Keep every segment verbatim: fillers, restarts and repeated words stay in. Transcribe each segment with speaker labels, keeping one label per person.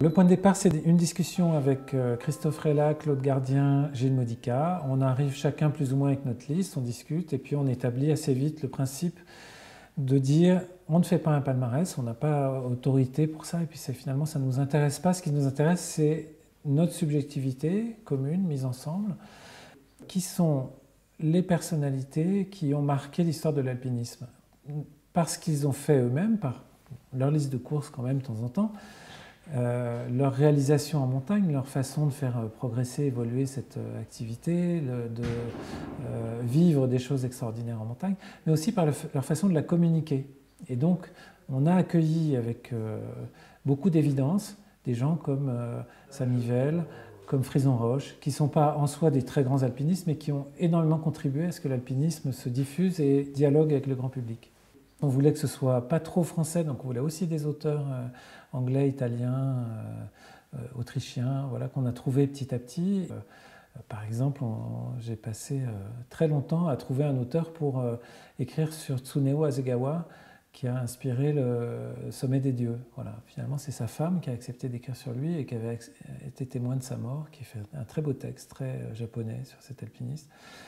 Speaker 1: Le point de départ, c'est une discussion avec Christophe Rella, Claude Gardien, Gilles Modica. On arrive chacun plus ou moins avec notre liste, on discute et puis on établit assez vite le principe de dire on ne fait pas un palmarès, on n'a pas autorité pour ça et puis finalement ça ne nous intéresse pas. Ce qui nous intéresse, c'est notre subjectivité commune, mise ensemble, qui sont les personnalités qui ont marqué l'histoire de l'alpinisme. Parce qu'ils ont fait eux-mêmes, par leur liste de courses quand même de temps en temps, Euh, leur réalisation en montagne, leur façon de faire euh, progresser, évoluer cette euh, activité, le, de euh, vivre des choses extraordinaires en montagne, mais aussi par le, leur façon de la communiquer. Et donc, on a accueilli avec euh, beaucoup d'évidence des gens comme euh, Samy Vell, comme Frison Roche, qui ne sont pas en soi des très grands alpinistes, mais qui ont énormément contribué à ce que l'alpinisme se diffuse et dialogue avec le grand public. On voulait que ce soit pas trop français, donc on voulait aussi des auteurs euh, anglais, italiens, euh, euh, autrichiens, voilà, qu'on a trouvé petit à petit. Euh, par exemple, j'ai passé euh, très longtemps à trouver un auteur pour euh, écrire sur Tsuneo Hasegawa, qui a inspiré le Sommet des dieux. Voilà. Finalement, c'est sa femme qui a accepté d'écrire sur lui et qui avait été témoin de sa mort, qui a fait un très beau texte, très euh, japonais sur cet alpiniste.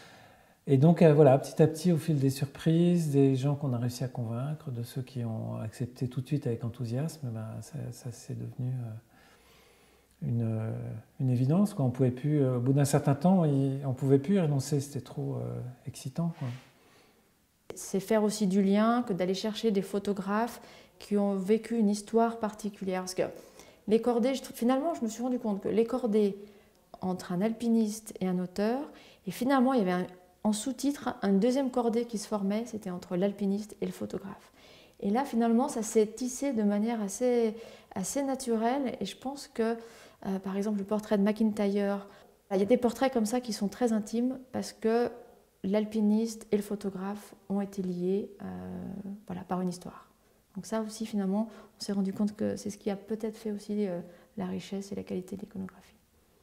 Speaker 1: Et donc euh, voilà, petit à petit, au fil des surprises, des gens qu'on a réussi à convaincre, de ceux qui ont accepté tout de suite avec enthousiasme, ben, ça, ça c'est devenu euh, une, euh, une évidence. Quoi. On pouvait plus, euh, au bout d'un certain temps, il, on ne pouvait plus y renoncer, c'était trop euh, excitant.
Speaker 2: C'est faire aussi du lien que d'aller chercher des photographes qui ont vécu une histoire particulière. Parce que les cordées, je, finalement, je me suis rendu compte que les cordées entre un alpiniste et un auteur, et finalement, il y avait un en sous-titre, un deuxième cordée qui se formait, c'était entre l'alpiniste et le photographe. Et là, finalement, ça s'est tissé de manière assez, assez naturelle. Et je pense que, euh, par exemple, le portrait de McIntyre, il y a des portraits comme ça qui sont très intimes parce que l'alpiniste et le photographe ont été liés euh, voilà, par une histoire. Donc ça aussi, finalement, on s'est rendu compte que c'est ce qui a peut-être fait aussi euh, la richesse et la qualité de l'iconographie.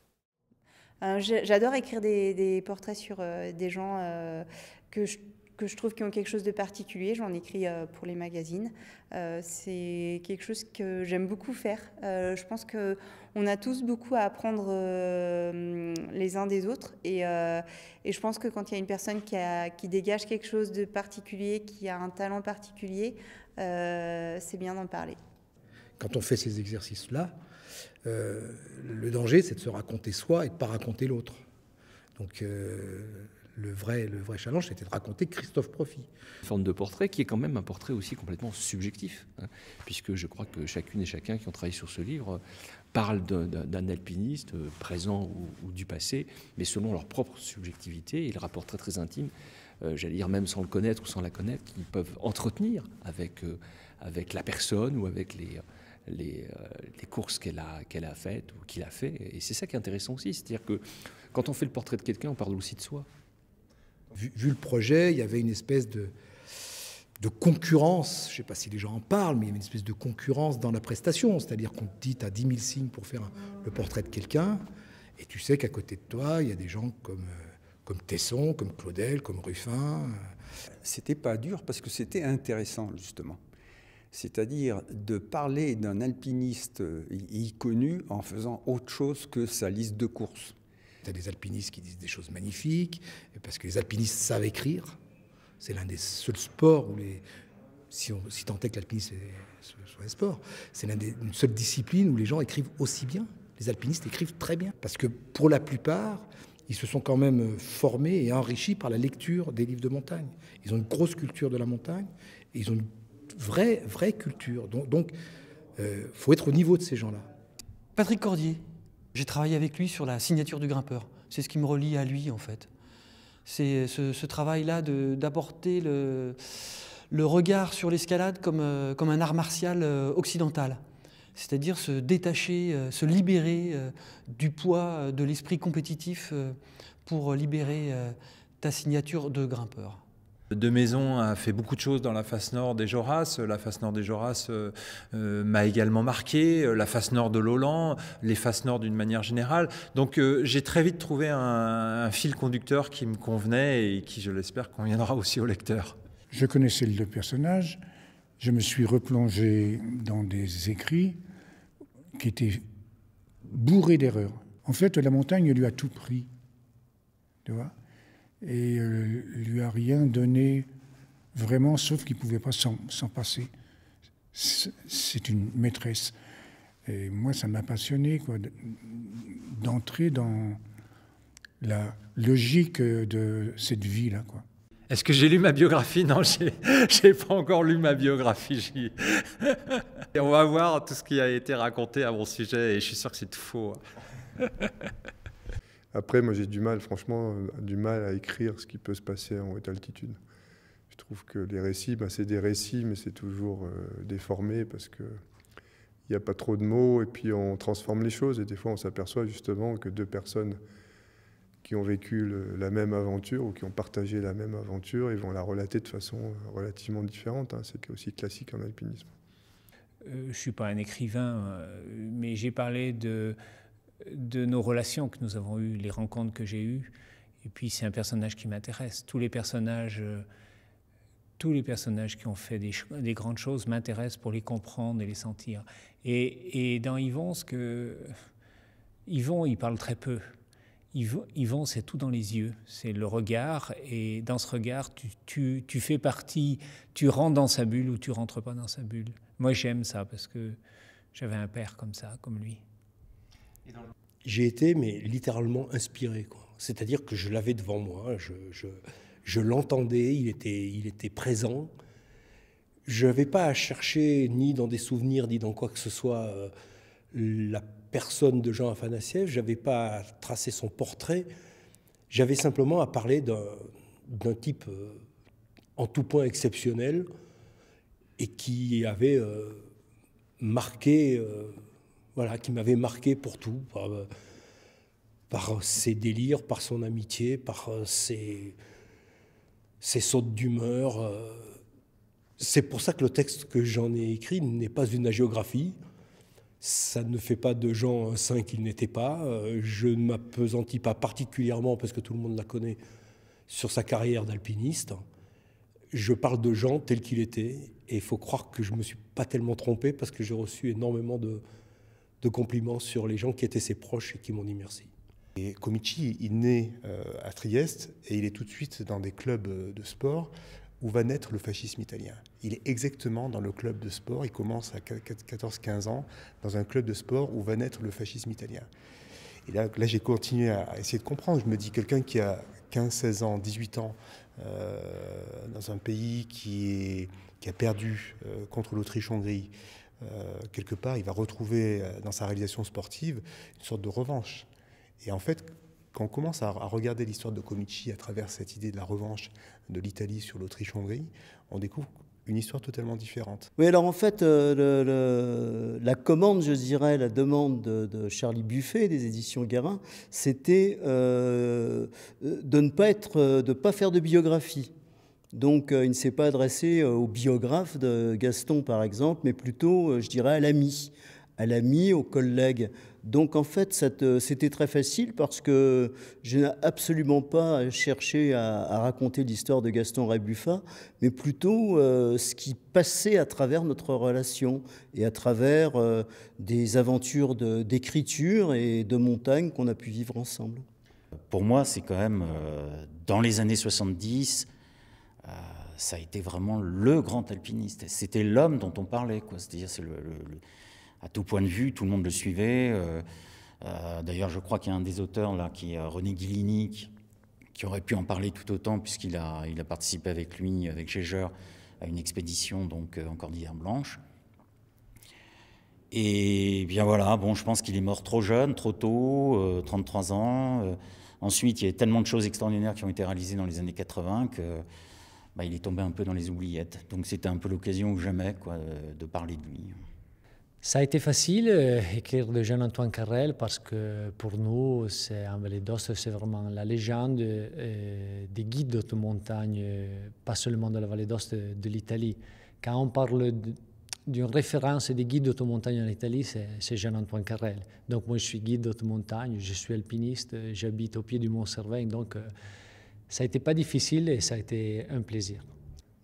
Speaker 3: Euh, J'adore écrire des, des portraits sur euh, des gens euh, que, je, que je trouve qui ont quelque chose de particulier. J'en écris euh, pour les magazines. Euh, c'est quelque chose que j'aime beaucoup faire. Euh, je pense qu'on a tous beaucoup à apprendre euh, les uns des autres. Et, euh, et je pense que quand il y a une personne qui, a, qui dégage quelque chose de particulier, qui a un talent particulier, euh, c'est bien d'en parler.
Speaker 4: Quand on fait ces exercices-là, Euh, le danger, c'est de se raconter soi et de ne pas raconter l'autre. Donc euh, le, vrai, le vrai challenge, c'était de raconter Christophe Profit.
Speaker 5: Une forme de portrait qui est quand même un portrait aussi complètement subjectif, hein, puisque je crois que chacune et chacun qui ont travaillé sur ce livre parlent d'un alpiniste présent ou, ou du passé, mais selon leur propre subjectivité et le rapport très très intime, euh, j'allais dire même sans le connaître ou sans la connaître, qu'ils peuvent entretenir avec, euh, avec la personne ou avec les... Les, euh, les courses qu'elle a, qu'elle a faites ou qu'il a fait. Et c'est ça qui est intéressant aussi, c'est-à-dire que quand on fait le portrait de quelqu'un, on parle aussi de soi.
Speaker 4: Vu, vu le projet, il y avait une espèce de, de concurrence, je ne sais pas si les gens en parlent, mais il y avait une espèce de concurrence dans la prestation, c'est-à-dire qu'on te dit tu as dix mille signes pour faire un, le portrait de quelqu'un, et tu sais qu'à côté de toi, il y a des gens comme, euh, comme Tesson, comme Claudel, comme Ruffin.
Speaker 6: C'était pas dur parce que c'était intéressant, justement. C'est-à-dire de parler d'un alpiniste connu en faisant autre chose que sa liste de courses.
Speaker 4: Tu as des alpinistes qui disent des choses magnifiques, parce que les alpinistes savent écrire. C'est l'un des seuls sports où, les, si, on, si tant est que l'alpinisme soit un sport, c'est l'une des une seule discipline où les gens écrivent aussi bien. Les alpinistes écrivent très bien, parce que pour la plupart, ils se sont quand même formés et enrichis par la lecture des livres de montagne. Ils ont une grosse culture de la montagne, et ils ont une Vraie, vraie culture. Donc, donc euh, faut être au niveau de ces gens-là.
Speaker 7: Patrick Cordier, j'ai travaillé avec lui sur la signature du grimpeur. C'est ce qui me relie à lui, en fait. C'est ce, ce travail-là d'apporter le, le regard sur l'escalade comme, euh, comme un art martial euh, occidental. C'est-à-dire se détacher, euh, se libérer euh, du poids de l'esprit compétitif euh, pour libérer euh, ta signature de grimpeur.
Speaker 8: De Maison a fait beaucoup de choses dans la face nord des Joras. La face nord des Joras euh, euh, m'a également marqué, la face nord de Lolland, les faces nord d'une manière générale. Donc euh, j'ai très vite trouvé un, un fil conducteur qui me convenait et qui, je l'espère, conviendra aussi au lecteur.
Speaker 9: Je connaissais le personnage, je me suis replongé dans des écrits qui étaient bourré d'erreurs. En fait, la montagne lui a tout pris, tu vois, et euh, lui a rien donné vraiment, sauf qu'il ne pouvait pas s'en passer. C'est une maîtresse. Et moi, ça m'a passionné, quoi, d'entrer dans la logique de cette vie-là, quoi.
Speaker 8: Est-ce que j'ai lu ma biographie? Non, j'ai, j'ai pas encore lu ma biographie. Et on va voir tout ce qui a été raconté à mon sujet, et je suis sûr que c'est tout faux.
Speaker 10: Après, moi, j'ai du mal, franchement, du mal à écrire ce qui peut se passer en haute altitude. Je trouve que les récits, ben, c'est des récits, mais c'est toujours euh, déformé parce que il n'y a pas trop de mots, et puis on transforme les choses, et des fois, on s'aperçoit justement que deux personnes qui ont vécu le, la même aventure ou qui ont partagé la même aventure, ils vont la relater de façon relativement différente. Hein. C'est aussi classique en alpinisme.
Speaker 11: Euh, je ne suis pas un écrivain, euh, mais j'ai parlé de, de nos relations que nous avons eues, les rencontres que j'ai eues. Et puis c'est un personnage qui m'intéresse. Tous les personnages, euh, tous les personnages qui ont fait des, des grandes choses m'intéressent pour les comprendre et les sentir. Et, et dans Yvon, ce que Yvon, il parle très peu. Yvon, c'est tout dans les yeux, c'est le regard, et dans ce regard, tu, tu, tu fais partie, tu rentres dans sa bulle ou tu rentres pas dans sa bulle. Moi, j'aime ça parce que j'avais un père comme ça, comme lui.
Speaker 12: J'ai été, mais littéralement inspiré, quoi. C'est-à-dire que je l'avais devant moi, je, je, je l'entendais, il était, il était présent. Je n'avais pas à chercher ni dans des souvenirs, ni dans quoi que ce soit euh, la personne de Jean Afanassiev, je n'avais pas à tracer son portrait, j'avais simplement à parler d'un, d'un type euh, en tout point exceptionnel et qui avait euh, marqué, euh, voilà, qui m'avait marqué pour tout, par, euh, par ses délires, par son amitié, par euh, ses, ses sautes d'humeur. Euh. C'est pour ça que le texte que j'en ai écrit n'est pas une hagiographie. Ça ne fait pas de Jean un saint qu'il n'était pas. Je ne m'appesantis pas particulièrement, parce que tout le monde la connaît, sur sa carrière d'alpiniste. Je parle de Jean tel qu'il était, et il faut croire que je ne me suis pas tellement trompé, parce que j'ai reçu énormément de, de compliments sur les gens qui étaient ses proches et qui m'ont dit merci.
Speaker 13: Et Comici, il naît euh, à Trieste, et il est tout de suite dans des clubs de sport où va naître le fascisme italien. Il est exactement dans le club de sport, il commence à quatorze quinze ans, dans un club de sport où va naître le fascisme italien. Et là, là j'ai continué à essayer de comprendre. Je me dis, quelqu'un qui a quinze seize ans, dix-huit ans, euh, dans un pays qui, est, qui a perdu euh, contre l'Autriche-Hongrie, euh, quelque part, il va retrouver euh, dans sa réalisation sportive une sorte de revanche. Et en fait, quand on commence à regarder l'histoire de Comici à travers cette idée de la revanche de l'Italie sur l'Autriche-Hongrie, on découvre une histoire totalement différente.
Speaker 14: Oui, alors en fait, euh, le, le, la commande, je dirais, la demande de, de Charlie Buffet, des éditions Guérin, c'était euh, de ne pas être, de pas faire de biographie. Donc, euh, il ne s'est pas adressé au biographe de Gaston, par exemple, mais plutôt, euh, je dirais, à l'ami, à l'ami, aux collègues. Donc, en fait, c'était très facile parce que je n'ai absolument pas cherché à, à raconter l'histoire de Gaston Ray-Buffat, mais plutôt euh, ce qui passait à travers notre relation et à travers euh, des aventures d'écriture et de montagne qu'on a pu vivre ensemble.
Speaker 15: Pour moi, c'est quand même, euh, dans les années soixante-dix, euh, ça a été vraiment le grand alpiniste. C'était l'homme dont on parlait, quoi. C'est-à-dire, c'est le... le, le à tout point de vue, tout le monde le suivait. Euh, euh, D'ailleurs, je crois qu'il y a un des auteurs, là, qui est René Guilini, qui, qui aurait pu en parler tout autant, puisqu'il a, il a participé avec lui, avec Geiger, à une expédition donc, en Cordillère Blanche. Et bien voilà, bon, je pense qu'il est mort trop jeune, trop tôt, euh, trente-trois ans. Euh, ensuite, il y a tellement de choses extraordinaires qui ont été réalisées dans les années quatre-vingt que bah, il est tombé un peu dans les oubliettes. Donc c'était un peu l'occasion ou jamais, quoi, de parler de lui.
Speaker 16: Ça a été facile euh, écrire de Jean-Antoine Carrel parce que pour nous, c'est en Vallée d'Aoste, c'est vraiment la légende euh, des guides d'automontagne, euh, pas seulement de la Vallée d'Aoste, de, de l'Italie. Quand on parle d'une référence des guides d'automontagne en Italie, c'est Jean-Antoine Carrel. Donc moi, je suis guide d'automontagne, je suis alpiniste, j'habite au pied du Mont Cervin, donc euh, ça a été pas difficile et ça a été un plaisir.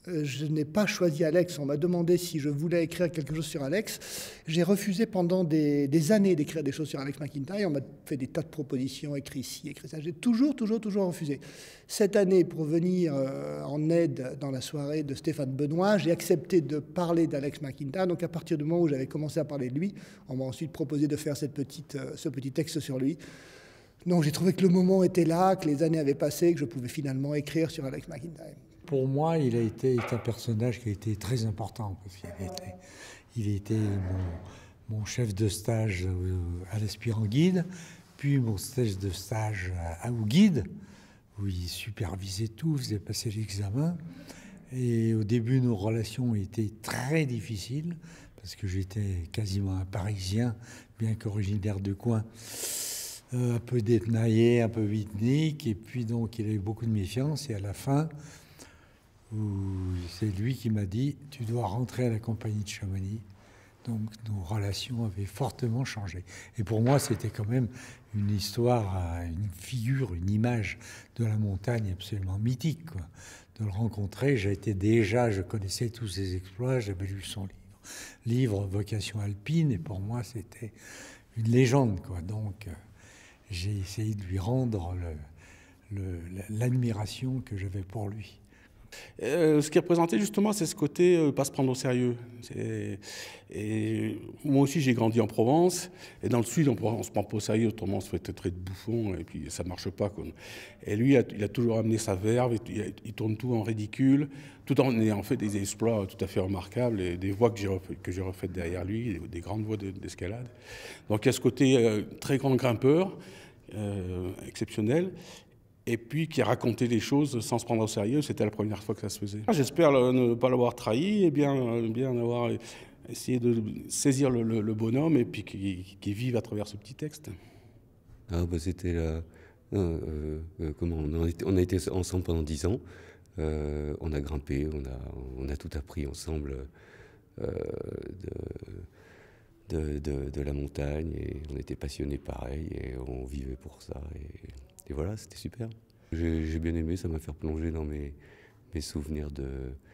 Speaker 17: je n'ai pas choisi Alex. On m'a demandé si je voulais écrire quelque chose sur Alex. J'ai refusé pendant des, des années d'écrire des choses sur Alex McIntyre. On m'a fait des tas de propositions, écrit ci, écrit ça. J'ai toujours, toujours, toujours refusé. Cette année, pour venir euh, en aide dans la soirée de Stéphane Benoît, j'ai accepté de parler d'Alex McIntyre. Donc à partir du moment où j'avais commencé à parler de lui, on m'a ensuite proposé de faire cette petite, euh, ce petit texte sur lui. Donc j'ai trouvé que le moment était là, que les années avaient passé, que je pouvais finalement écrire sur Alex McIntyre.
Speaker 18: Pour moi, il a été un personnage qui a été très important, parce qu'il a été, il a été mon, mon chef de stage à l'aspirant guide, puis mon stage de stage à, au guide, où il supervisait tout, faisait passer l'examen. Et au début, nos relations étaient très difficiles, parce que j'étais quasiment un Parisien, bien qu'originaire de coin, euh, un peu détenaillé, un peu beatnik, et puis donc il a eu beaucoup de méfiance, et à la fin, c'est lui qui m'a dit « tu dois rentrer à la compagnie de Chamonix ». Donc nos relations avaient fortement changé. Et pour moi, c'était quand même une histoire, une figure, une image de la montagne absolument mythique, quoi. De le rencontrer, j'ai été déjà, je connaissais tous ses exploits, j'avais lu son livre, livre Vocation alpine, et pour moi, c'était une légende, quoi. Donc j'ai essayé de lui rendre le, le, l'admiration que j'avais pour lui.
Speaker 19: Euh, ce qui est représenté justement, c'est ce côté euh, pas se prendre au sérieux. Et moi aussi, j'ai grandi en Provence, et dans le Sud, on, on se prend pas au sérieux, autrement on se fait traiter de bouffon, et puis ça marche pas, quoi. Et lui, il a, il a toujours amené sa verve, il, il tourne tout en ridicule, tout en ayant fait des exploits tout à fait remarquables, et des voies que j'ai refait, que j'ai refaites derrière lui, des, des grandes voies d'escalade. Donc il y a ce côté euh, très grand grimpeur, euh, exceptionnel, et puis qui a raconté les choses sans se prendre au sérieux. C'était la première fois que ça se faisait. J'espère ne pas l'avoir trahi et bien, bien avoir essayé de saisir le, le, le bonhomme et puis qu'il qu'il vive à travers ce petit texte.
Speaker 20: Ah bah c'était là. Euh, euh, comment on a, été, on a été ensemble pendant dix ans. Euh, on a grimpé, on a, on a tout appris ensemble euh, de, de, de, de la montagne, et on était passionnés pareil et on vivait pour ça. Et, Et voilà, c'était super. J'ai bien aimé, ça m'a fait plonger dans mes, mes souvenirs de,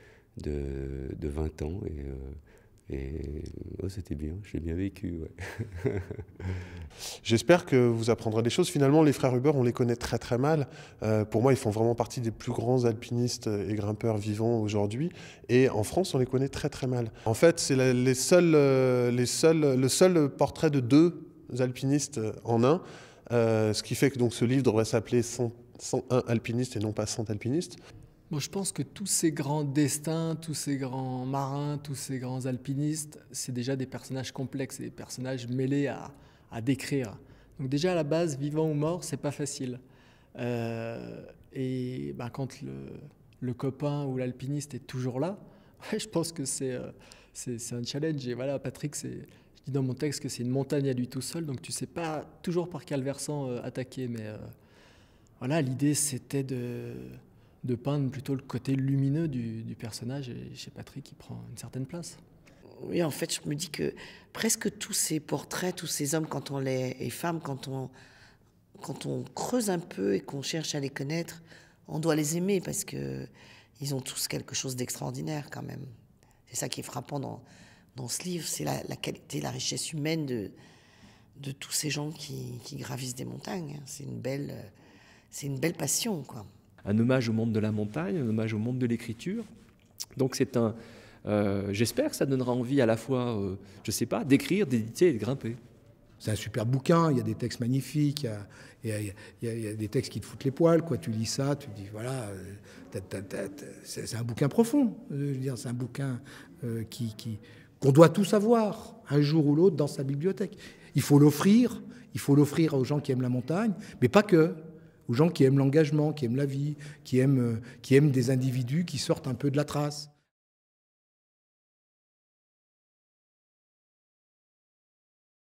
Speaker 20: de, de vingt ans. Et, euh, et oh, c'était bien, je l'ai bien vécu. Ouais.
Speaker 10: J'espère que vous apprendrez des choses. Finalement, les frères Huber, on les connaît très très mal. Euh, pour moi, ils font vraiment partie des plus grands alpinistes et grimpeurs vivants aujourd'hui. Et en France, on les connaît très très mal. En fait, c'est les seuls, les seuls, le seul portrait de deux alpinistes en un. Euh, ce qui fait que donc, ce livre devrait s'appeler cent un alpinistes et non pas cent alpinistes.
Speaker 21: Moi, je pense que tous ces grands destins, tous ces grands marins, tous ces grands alpinistes, c'est déjà des personnages complexes, des personnages mêlés à, à décrire. Donc déjà, à la base, vivant ou mort, c'est pas facile. Euh, et ben, quand le, le copain ou l'alpiniste est toujours là, ouais, je pense que c'est euh, c'est un challenge. Et voilà, Patrick, c'est... Je dis dans mon texte que c'est une montagne à lui tout seul, donc tu sais pas toujours par quel versant euh, attaquer. Mais euh, voilà, l'idée c'était de, de peindre plutôt le côté lumineux du, du personnage, et chez Patrick, il prend une certaine place.
Speaker 22: Oui, en fait, je me dis que presque tous ces portraits, tous ces hommes quand on les, et femmes, quand on, quand on creuse un peu et qu'on cherche à les connaître, on doit les aimer parce qu'ils ont tous quelque chose d'extraordinaire quand même. C'est ça qui est frappant dans... Dans ce livre, c'est la, la qualité, la richesse humaine de, de tous ces gens qui, qui gravissent des montagnes. C'est une belle, c'est une belle passion, quoi.
Speaker 5: Un hommage au monde de la montagne, un hommage au monde de l'écriture. Donc c'est un, euh, j'espère que ça donnera envie à la fois, euh, je sais pas, d'écrire, d'éditer et de grimper.
Speaker 4: C'est un super bouquin, il y a des textes magnifiques, il y a, il y a, il y a, il y a des textes qui te foutent les poils, quoi. Tu lis ça, tu te dis, voilà, c'est un bouquin profond. Je veux dire, c'est un bouquin euh, qui... qui qu'on doit tous avoir, un jour ou l'autre, dans sa bibliothèque. Il faut l'offrir, il faut l'offrir aux gens qui aiment la montagne, mais pas que, aux gens qui aiment l'engagement, qui aiment la vie, qui aiment, qui aiment des individus qui sortent un peu de la trace.